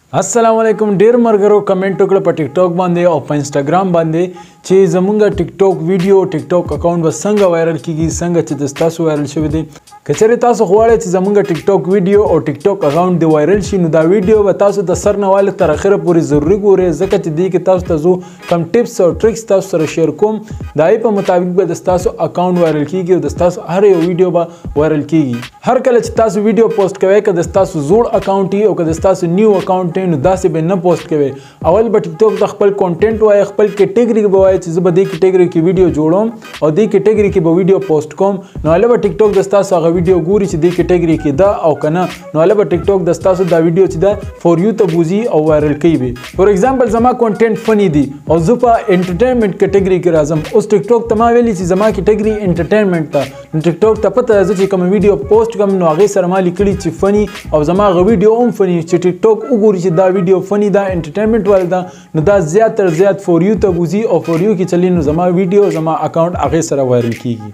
अस्सलाम वालेकुम ډیر مرګرو کمنټ وکړه په ټیک ټاک باندې او په انستګرام باندې چې زمونږ ټیک ټاک ویډیو ټیک ټاک اکاونټ به څنګه وایرل کیږي څنګه چې تاسو وایرل شوی دی کچره تاسو غواړئ چې زمونږ ټیک ټاک ویډیو او ټیک ټاک اکاونټ دی وایرل شي نو دا ویډیو به تاسو د سر نه واله تر اخره پورې ضروری ګورئ ځکه چې دی کې تاسو ته زه کم ټیپس او ټریکس تاسو سره شیر کوم دای په مطابق به تاسو اکاونټ وایرل کیږي او تاسو هر یو ویډیو به وایرل کیږي هر کله چې تاسو ویډیو پوسټ کوئ که تاسو زوړ اکاونټ یې او که تاسو نیو اکاونټ یې نو داسې به نه پوسټ کوي اول به ټیک ټاک د خپل کنټینټ وای خپل کیټګری به وای چې زه به د کیټګری کې ویډیو جوړوم او د کیټګری کې به ویډیو پوسټ کوم نو له به ټیک ټاک د تاسو هغه ویډیو ګوري چې د کیټګری کې دا او کنه نو له به ټیک ټاک د تاسو دا ویډیو چې دا فور یو ته بوزي او وایرل کوي فور ایگزامپل زما کنټینټ فنی دی او زه په انټرټینمنت کیټګری کې راځم اوس ټیک ټاک ته ما ویلي چې زما کیټګری انټرټینمنت ته ټیک ټاک ته پته ده چې کوم ویډیو پوسټ کوم نو هغه سره ما لیکلي چې فنی او زما غو ویډیو هم فنی چې ټیک ټاک وګوري چې دا ویډیو فنی دا انټرټینمنت دا نو دا زیات تر زیات فور یو ته بوزي او فور یو کې چلی نو زما ویډیو زما اکاونټ هغه سره وایرل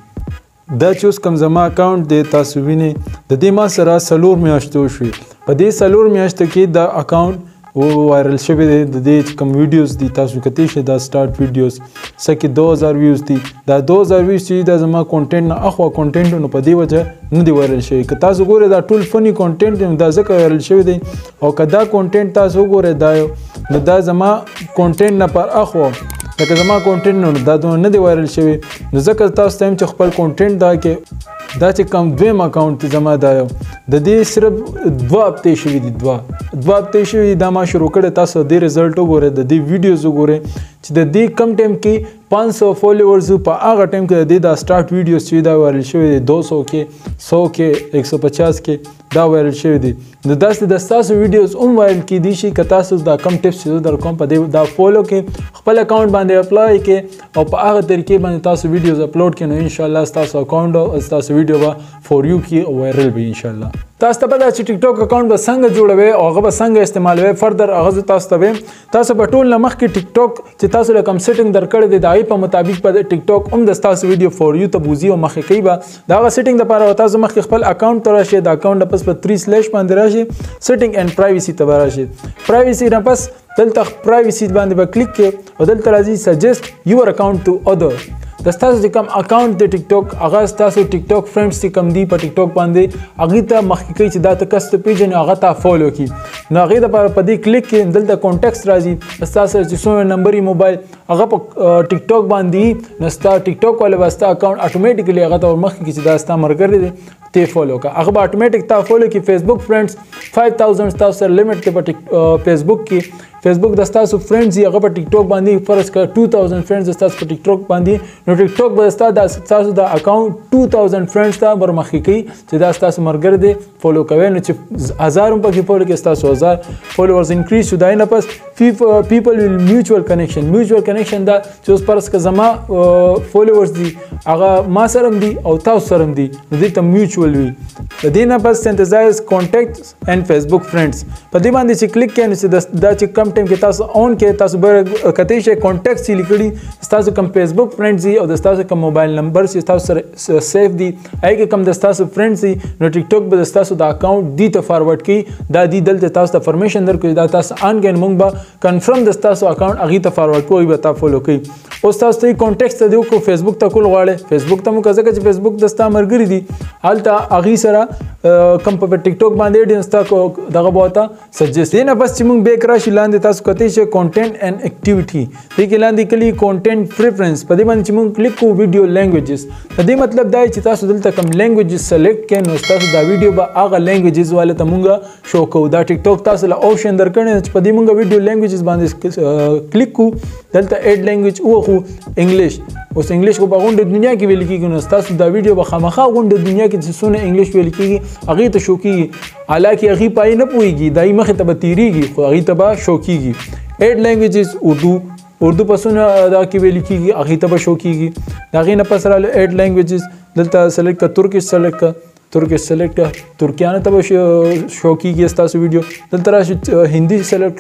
کیږي دا چې اوس کوم زما اکاونټ دی تاسو وینئ د دې ما سره 4 میاشتې وشوي په دې 4 میاشتو کې دا اکاونټ وایرل شوی دی د دې کوم ویډیوز دي تاسو کتئ شئ دا سٹارټ ویډیوز سکه 2000 ویوز دي دا 2000 ویوز چې دا زما کنټینټ نه اخوا کنټینټ نو په دې وجه نه دی وایرل شوی که تاسو ګورئ دا ټول فنی کنټینټ دا ځکه وایرل شوی دی او که دا کنټینټ تاسو ګورئ دا نو دا زما کنټینټ نه پر اخوا لکه زما کنټینټ نو دا نه دی وایرل شوی نو ځکه تاسو ته چې خپل کنټینټ دا کې دا چې کوم دویم اکاونټ زما دا یو د دې صرف 2 هفته شوي دي 2 هفته شوي دا ما شروع کړی تاسو د ریزلټ وګورئ د دې ویډیوز وګورئ چې د دې کم ټایم کې 500 فالوورز په هغه ټایم کې د دا سٹارټ ویډیوز چې دا وایرل شوی دی 200 کې 100 کې 150 کې دا وایرل شوی دی نو داسې د تاسو ویډیوز هم وایرل کیدی شي که تاسو دا کم ټیپس چې در کوم په دې دا فالو کې خپل اکاونټ باندې اپلای کې او په هغه طریقې باندې تاسو ویډیوز اپلوډ کړئ نو ان شاء الله تاسو اکاونټ او تاسو ویډیو به فور یو کې وایرل وي ان شاء الله تاسو ته پته چې ټیک ټاک اکاونټ به څنګه جوړوي او هغه به څنګه استعمالوي فردر هغه تاسو ته تاسو په ټول مخ کې ټیک ټاک چې تاسو له کوم سیټینګ درکړی دی دای په مطابق په ټیک ټاک هم د تاسو ویډیو فور یو ته بوزي او مخ کې به دا هغه سیټینګ لپاره تاسو مخ خپل اکاونټ ته راشي د اکاونټ پس په 3 سلیش باندې راشي سیټینګ اینڈ پرایویسی ته راشي پرایویسی نه پس دلته پرایویسی باندې به کلیک کړئ او دلته راځي سجست یور اکاونټ ټو ادر د تاسو چې کوم اکاونټ د ټیک ټاک هغه تاسو ټیک ټاک فرندز چې کوم دی په ټیک ټاک باندې هغه ته مخکې کوي چې دا ته کس ته پیژنې هغه ته فالو کی نو هغه د په دې کلیک کې دلته کانټیکټس راځي تاسو چې څومره نمبر موبایل هغه په ټیک ټاک باندې نستا ټیک ټاک ولا واسطه اکاونټ اتوماتیکلی هغه ته مخکې کې چې دا ستا مرګري دی ته فالو کا هغه به اتوماتیک تا فالو کی فیسبوک فرندز 5000 تاسو سره لیمټ ته په فیسبوک کې فیسبوک د تاسو فرندز هغه په ټیک ټاک باندې فرض کړه 2000 فرندز تاسو په ټیک ټاک باندې نو ټیک ټاک به تاسو د اکاونټ 2000 فرندز ته ورمخې کوي چې دا تاسو مرګر دی فالو کوي نو چې 1000 په کې فالو کې تاسو 1000 فالوورز انکریز شو دای نه پس پیپل ویل میوچوال کنیکشن دا چې اوس فرض کړه زما فالوورز دي هغه ما سره دي او تاسو سره دي نو دې ته میوچوال وي د دې نه پس سنتسایز کانټیکټس اینڈ فیسبوک فرندز په دې باندې چې کلیک کړئ چې دا چې کم ټایم کې تاسو اون کې تاسو به کته شي کانټیکټس لیکلي تاسو کوم فیسبوک فرندز دي او تاسو کوم موبایل نمبر چې تاسو سره سیف دي هغه کوم تاسو فرندز دي نو ټیک ټاک به تاسو د اکاونټ دی ته فارورډ کی دا دی دلته تاسو ته پرمیشن درکوي دا تاسو انګین مونږ به کنفرم د تاسو اکاونټ هغه ته فارورډ کوی به تاسو فالو کوي او تاسو ته کانټیکټس ته دیو کو فیسبوک ته کول غواړي فیسبوک ته مو کزه چې فیسبوک دستا مرګري دي حالته هغه سره کم په ټیک ټاک باندې ډینستا کو دغه بوته سجست نه بس چې مونږ بیک راشي لاندې تاسو کته شي کنټینټ اینڈ اکټیویټي دې کې لاندې کلی کنټینټ پریفرنس په دې باندې چې مونږ کلیک کوو ویډیو لینګویجز په دې مطلب دا چې تاسو دلته کوم لینګویجز سلیکټ کړئ نو تاسو دا ویډیو به هغه لینګویجز والے ته مونږ شو کوو دا ټیک ټاک تاسو له آپشن درکړي چې په دې مونږ ویډیو لینګویجز باندې کلیک کوو دلته اډ لینګویج او خو انګلیش اوس انګلیش کو په غونډه دنیا کې ویل کیږي نو تاسو دا ویډیو به خامخا غونډه دنیا کې چې څونه انګلیش ویل کیږي هغه ته شو کیږي حالکه هغه پای نه پويږي دای مخه ته به تیریږي خو هغه ته به شو کیږي اډ لینګویجز اردو پسونه دا کې ویل کیږي هغه ته به شو کیږي دا غي نه پسره اډ لینګویجز دلته سلیکټ ک ترکیش سلیکټ ترکیش سلیکټ ترکیانه ته شو کیږي تاسو ویډیو دلته راشي هندي سلیکټ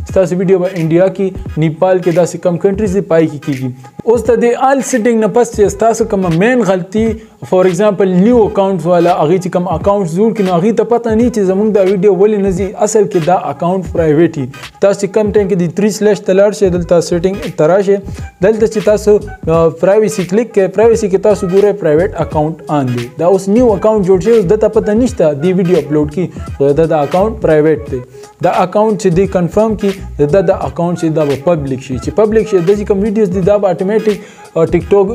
تاسو ویډیو به انډیا کې نیپال کې داسې کم کنټریز دی پای کې کیږي اوس د دې آل سیټینګ نه پس چې تاسو کوم مین غلطي فور ایگزامپل نیو اکاؤنٹ والا هغه چې کوم اکاؤنٹ جوړ کړي نو هغه ته پته نه چې زموږ دا ویډیو ولې نه زی اصل کې دا اکاؤنٹ پرایویټي تاسو کم ټایم کې د 3/ تلار شه دلته سیټینګ تراشه دلته چې تاسو پرایویسی کلیک کې پرایویسی کې تاسو ګوره پرایویټ اکاؤنٹ آن دی دا اوس نیو اکاؤنٹ جوړ شي د ته پته نشته دی ویډیو اپلوډ کی دا اکاؤنٹ پرایویټ دی دا اکاؤنٹ چې دی کنفرم کی دا اکاؤنٹ چې دا پبلک شي چې پبلک شي د کوم ویډیوز دی دا اتوماتیک ټیک ټاک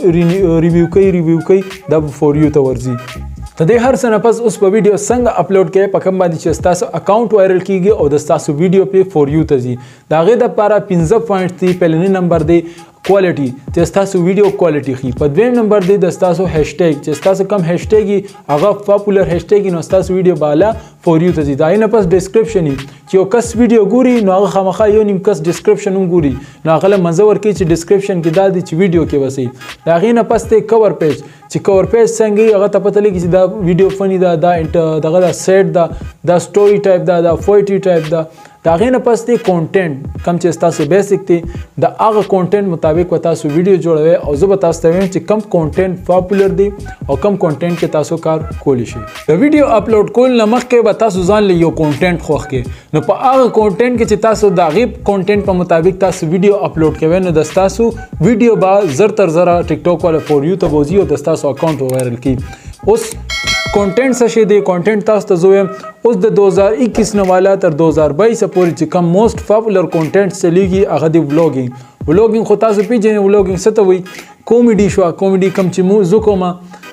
ریویو کوي دا فور یو ته ورځي ته د هر څه نه پس اوس په ویډیو څنګه اپلوډ کړئ په کوم باندې چې تاسو اکاؤنٹ وایرل کیږي او د تاسو ویډیو په فور یو ته ځي دا غي د لپاره 15 پوینټ دی پهلنی نمبر دی کوالټي چې تاسو ویډیو کوالټي خي په دویم نمبر دی د تاسو هاشټیګ چې تاسو کم هاشټیګ هغه پاپولر هاشټیګ نو تاسو ویډیو بالا فور یو ته ځي دا نه پس ډیسکرپشن چې یو کس ویډیو ګوري نو هغه خامخا یو نیم کس ډیسکرپشن هم ګوري نو هغه مزور کوي چې ډیسکرپشن کې دا دی چې ویډیو کې وسی دا غي نه پس ته کور پیج چې کور پیج څنګه هغه ته پته لګي چې دا ویډیو فنی دا دغه دا سیټ دا سټوري ټایپ دا فوټي ټایپ دا غي نه پس ته کانټینټ کم چې تاسو بیسیک دی دا هغه کانټینټ مطابق تاسو ویډیو جوړوي او زه به تاسو ته وایم چې کم کانټینټ پاپولر دی او کم کانټینټ کې تاسو کار کولی شئ د ویډیو اپلوډ کول نه مخکې به تاسو ځان له یو کانټینټ خوښ کې نو په هغه کانټینټ کې چې تاسو دا غي کانټینټ په مطابق تاسو ویډیو اپلوډ کوئ نو د تاسو ویډیو به زر تر زر ټیک ټاک ولا فور یو ته وځي او د تاسو اکاؤنٹ وایرل کی اوس کانټینټ څه شي دی کانټینټ تاسو ته زویم اوس د 2021 نه والا تر 2022 پورې چې کوم موست پاپولر کانټینټ چلیږي هغه دی ولاګینګ خو تاسو پیژنئ ولاګینګ څه ته وایي کامیډي شو کامیډي کم چې مو زه کومه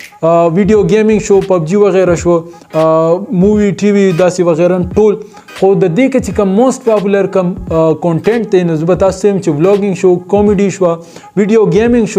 ویډیو گیمینګ شو پبجی وغیرہ شو مووی ټي وي داسې وغیرہ ټول خو د دې کې چې کوم موست پاپولر کم کانټینټ دی نو زه به تاسو چې ولاګینګ شو کامیډي شو ویډیو گیمینګ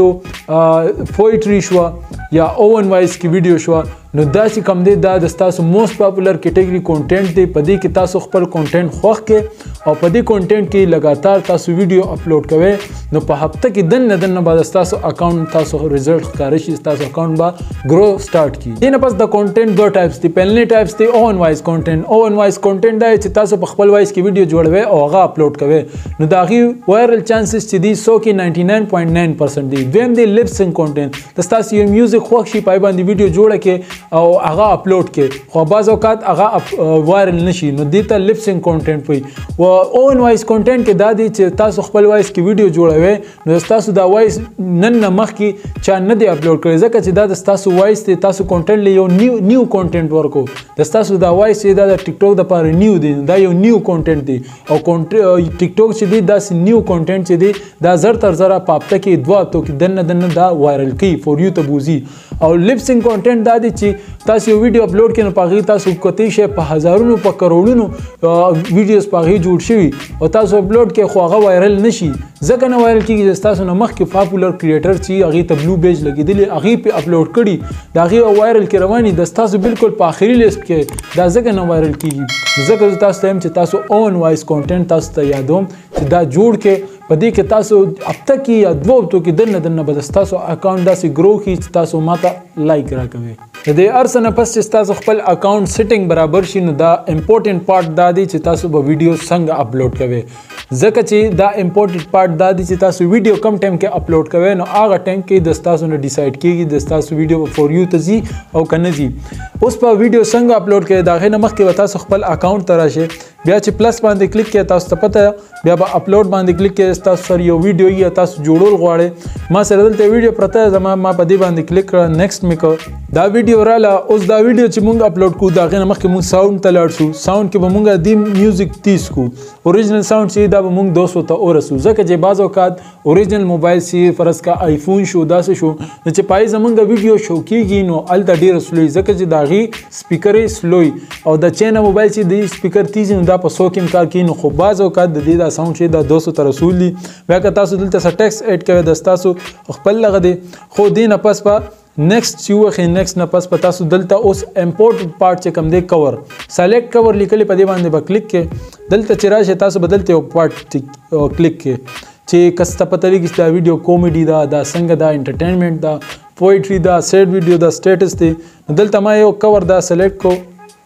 شو پوئټري شو یا اوون وایس کې ویډیو شو نو دا چې کوم دی دا د تاسو موست پاپولر کیټګوري کانټینټ دی په دې کې تاسو خپل کانټینټ خوښ کې او په دې کانټینټ کې لګاتار تاسو ویډیو اپلوډ کوئ نو په هفته کې دنه بعد تاسو اکاؤنٹ تاسو ریزلټ ښکار شي تاسو اکاؤنٹ با ګرو سٹارټ کی دینه پس د کانټینټ دوه ټایپس دي پهلنی ټایپس دی اوون وایس کانټینټ دا چې تاسو په خپل وایس کې ویډیو جوړوي او هغه اپلوډ کوئ نو دا غي وایرل چانسز چې دي 100 کې 99.9% دي دویم دی لپ سینک کانټینټ د تاسو یو میوزیک خوښ شي پای باندې ویډیو جوړه کې او هغه اپلوډ کې خو بعض اوقات هغه وایرل نشي نو دته لپ سینک کانټینټ وي او اون وایس کانټینټ کې دا دی چې تاسو خپل وایس کې ویډیو جوړوي نو تاسو دا وایس نن مخ کې چا نه دی اپلوډ کړی ځکه چې دا تاسو وایس ته تاسو کانټینټ له یو نیو کانټینټ ورکو تاسو دا وایس دا د ټیک ټاک د لپاره نیو دی دا یو نیو کانټینټ دی او ټیک ټاک چې دی دا نیو کانټینټ چې دی دا زر تر زر پاپته کې دوه تو کې دنه دا وایرل کی فور یو ته بوزي او لپ سینک کانټینټ دا دی چې تاسو یو ویډیو اپلوډ کړئ نو پاغي تاسو کوتي شي په هزارونو په کروڑونو ویډیوز پاغي جوړ شوی او تاسو اپلوډ کې خو هغه وایرل نشي ځکه نه وایرل کیږي چې تاسو نه مخ کې پاپولر کریټر چې هغه ته بلو بیج لګیدلی هغه په اپلوډ کړي دا هغه وایرل کې رواني د تاسو بالکل په اخري لیست کې دا ځکه نه وایرل کیږي ځکه تاسو ته چې تاسو اون وایس کانټینټ تاسو ته یادوم چې دا جوړ کې په دې کې تاسو هفته کې یا دوه هفتو کې دنه بد تاسو اکاؤنٹ داسې ګرو کی چې تاسو ماته لایک راکوي د دې ارسنه پس چې تاسو خپل اکاؤنٹ سیټینګ برابر شي نو دا امپورټنت پارت دا دی چې تاسو به ویډیو څنګه اپلوډ کوئ ځکه چې دا امپورټنت پارت دا دی چې تاسو ویډیو کم ټایم کې اپلوډ کوئ نو هغه ټایم کې د تاسو نه ډیسایډ کیږي د تاسو ویډیو فور یو ته ځي او کنه ځي اوس په ویډیو څنګه اپلوډ کوئ دا غي نه مخکې تاسو خپل اکاؤنٹ ته راشئ بیا چې پلس باندې کلیک کړئ تاسو ته پته بیا به اپلوډ باندې کلیک کړئ تاسو سره یو ویډیو یا تاسو جوړول غواړئ ما سره دلته ویډیو پرته زما ما په دې باندې کلیک کړ نیکسټ میکو دا ویډیو رااله اوس دا ویډیو چې مونږ اپلوډ کوو دا غي نه مخکې مونږ ساوند ته لاړ شو ساوند کې به مونږ د میوزیک 30 کو اوریجنل ساوند چې دا به مونږ 200 ته ورسو ځکه چې بعض اوقات اوریجنل موبایل سي فرض کا آیفون شو داسې شو چې پای زمونږ ویډیو شو کیږي نو الته ډیر سلوي ځکه چې دا غي سپیکرې سلوي او د چینه موبایل چې د سپیکر 30 نو دا په 100 کې کار کوي نو خو بعض اوقات د دې دا ساوند چې دا 200 ته رسول دي بیا که تاسو دلته س ټیکس اډ کوئ د تاسو خپل لغه دي خو دې نه پس په نیکسټ یو خې نیکسټ نه پس پتا سو دلته اوس امپورټنت پارت چې کوم دی کور سلیکټ کور لیکل په دې باندې به کلیک کې دلته چې راشه تاسو بدلته یو پارت کلیک کې چې کسته پته لګی چې دا ویډیو کامیډي دا څنګه دا انټرټینمنت دا پوئټري دا سیډ ویډیو دا سټیټس دی دلته ما یو کور دا سلیکټ کو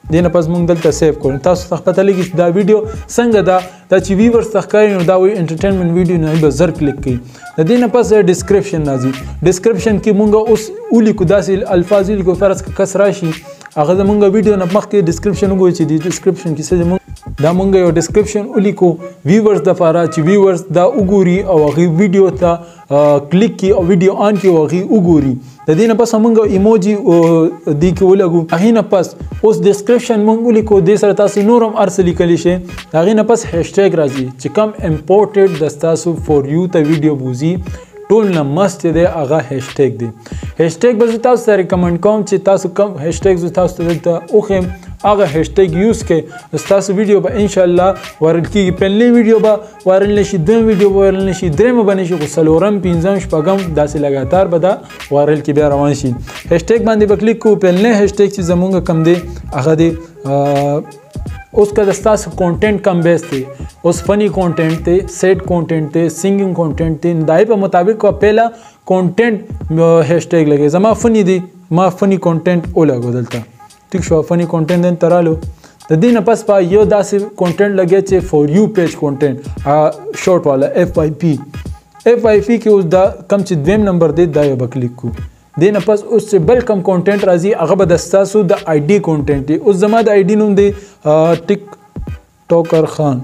دینه پس مونږ دلته سیو کړو. تاسو ته پته لګي چې دا ویډیو څنګه دا چې ویورز ته ښکاري نو دا وایي انټرټینمنټ ویډیو نه به زر کلیک کوي. د دې نه پس ډسکرپشن راځي. ډسکرپشن کې مونږ اوس ولیکو داسې الفاظ ولیکو فرض کس راشي هغه زمونږ ویډیو نه مخکې ډسکرپشن وګورئ چې د ډسکرپشن کې څه زمونږ دا مونږ یو ډسکرپشن ولیکو ویورز دپاره چې ویورز دا وګوري او هغې ویډیو ته کلیک کړي او ویډیو آن کړي او هغې وګوري. د دې نه پس مونږ ایموجي دې کې ولګو. هغې نه پس اوس ډسکرپشن مونږ ولیکو دې سره تاسو نور هم هر څه لیکلی شئ. هغې نه پس هیشټیګ راځي چې کوم امپورټډ د ستاسو فور یو ته ویډیو بوځي ټول نه مست دی هغه هیشټیګ دی. هیشټیګ به زه تاسو ته ریکمنډ کوم چې تاسو کوم هیشټیګ زه تاسو ته دلته وښیم هغه هیشټیګ یوز کړئ. ستاسو ویډیو به انشاءالله وایرل کېږي. پنلې ویډیو به وایرل نه شي، دویم ویډیو به وایرل نه شي، درېیمه به نه شي، خو څلورم پنځم شپږم داسې لګاتار به دا وایرل کې بیا روان شي. هیشټیګ باندې به کلیک کوو. پنلې هیشټیګ چې زمونږ کم دی هغه دی اوس که د ستاسو کانټینټ کم بیس دی، اوس فنی کانټینټ دی، سیډ کانټینټ دی، سنګینګ کانټینټ دی، د هغې په مطابق به پهله کانټینټ هیشټیګ لګوي. زما فنی دی ما فنی کانټینټ ولګو دلته. ټیک شو، فنی کانټینټ دلته رالو. د دې نه پس به یو داسې کانټینټ لګوي چې فور یو پیج کانټینټ شورټ والا FYP کې اوس دا کم چې دویم نمبر دی دا یو به کلیک کړو. دې نه پس اوس چې بل کم کانټینټ راځي هغه به د ستاسو د آی ډي کانټینټ دی. اوس زما د آی ډي نوم دی ټیک ټوکر خان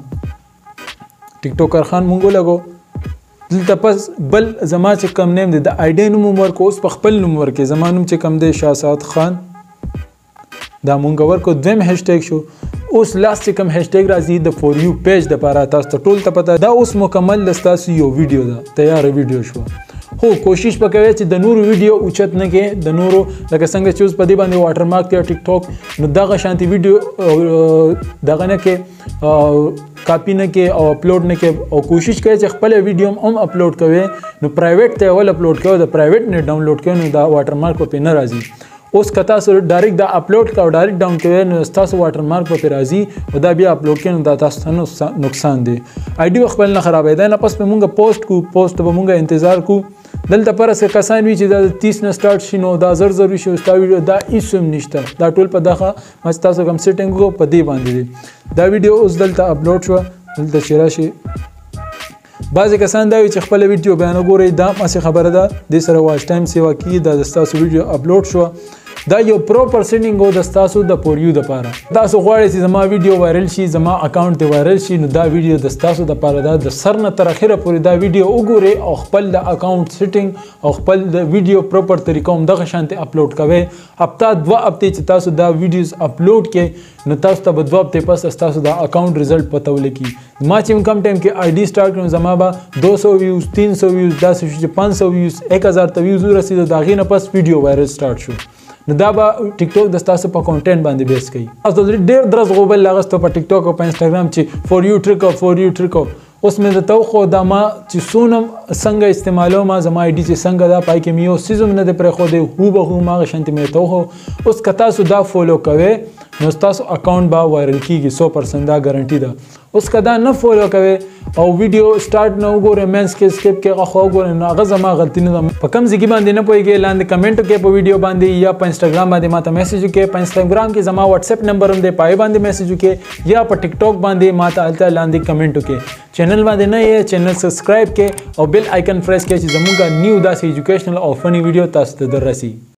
مونږ ولګو. دلته پس بل زما چې کم نیم دی د آی ډي نوم ورکو. اوس په خپل نوم ورکې زما نوم چې کم دی شاه خان دا مونږ ورکو. دویم هیشټیګ شو. اوس لاست چې کم هیشټیګ راځي د فور یو پیج دپاره تاسو ته ټول ته پته دا اوس مکمل د ستاسو یو ویډیو ده، تیاره ویډیو شوه. خو کوشش وکوئ چې د نورو ویډیو اوچت نه کې، د نورو لکه څنګه چې اوس په دې باندې واټر مارک دی ټیک ټاک نو دغه شانتي ویډیو دغه نه کې کاپی نه کې او اپلوډ نه کې. او کوشش کوئ چې خپل ویډیو هم اپلوډ کوئ نو پرایویټ ته ول اپلوډ کوئ، د پرایویټ نه ډاونلوډ کوئ نو دا واټر مارک په نه راځي. اوس که تاسو ډایرکټ دا اپلوډ کوئ او ډایرکټ ډاون کوئ نو ستاسو واټر مارک په راځي او دا بیا اپلوډ کوئ نو دا تاسو ته نقصان دی. آی ډي خپل نه خرابوي. دا نه پس به مونږ پوسټ کو، پوسټ به مونږ انتظار کو. دلته پر څه کسان وي چې دا 30 نه سٹارټ شي نو دا زر زر شي ستا ویډیو دا هیڅ هم نشته. دا ټول په دغه ما تاسو کوم سیټینګ کو په دې باندې دی. دا ویډیو اوس دلته اپلوډ شو. دلته چې راشي بعضې کسان دا وي چې خپله ویډیو بیا نه ګورئ. دا هسې خبره ده دې سره واچ ټایم سیوا کېږي. دا د ستاسو ویډیو اپلوډ شوه. دا یو پروپر سیټینګ و د ستاسو د فور یو دپاره. تاسو غواړئ چې زما ویډیو وایرل شي، زما اکاونټ دې وایرل شي نو دا ویډیو د ستاسو دپاره ده. د سر نه تر اخره پورې دا ویډیو وګورئ او خپل د اکاونټ سیټینګ او خپل د ویډیو پروپر طریقه هم دغه شانتې اپلوډ کوئ. هفته 2 هفتې چې تاسو دا ویډیوز اپلوډ کړئ نو تاسو ته به 2 هفتې پس ستاسو د اکاونټ رزلټ پته ولګي. ما چې کم ټایم کې آی ډي سټارټ کړم زما به 200 ویوز 300 ویوز داسې شو چې 500 ویوز 1000 ته ویوز ورسېدو. د هغې نه پس ویډیو وایرل سټارټ شو نو دا به ټیک ټاک د ستاسو په کانټینټ باندې بیس کوي. تاسو ډېر درز غوبل لاغستو په ټیک ټاک او په انسټاګرام چې فور یو ټریک اوس مې درته وښود دا ما چې څونه څنګه استعمالوم زما آی ډي چې څنګه ده پای کې مې یو څیز هم نه دی پرېښودی هوبهو هماغه شانتې مې درته وښود. اوس که تاسو دا فالو کوئ نو ستاسو اکاونټ به وایرل کېږي 100% دا ګارنټي ده. اوس که دا نه فالو کوئ او ویډیو سټارټ نه وګورئ منځ کې سکیپ کې هغه خوا وګورئ نو هغه زما غلطي نه ده. په کوم ځای کې باندې نه پوهېږئ لاندې کمنټ وکړئ په ویډیو باندې یا په انسټاګرام باندې ماته میسج وکړئ. په انسټاګرام کې زما واتساپ نمبر هم دی په هغې باندې میسج وکړئ یا په ټیک ټاک باندې ماته هلته لاندې کمنټ وکړئ. چینل باندې نه یې چینل سبسکرایب کړئ او بیل آیکن پریس کړئ چې زموږ نیو داسې ایجوکیشنل او فني ویډیو تاسو ته در رسي.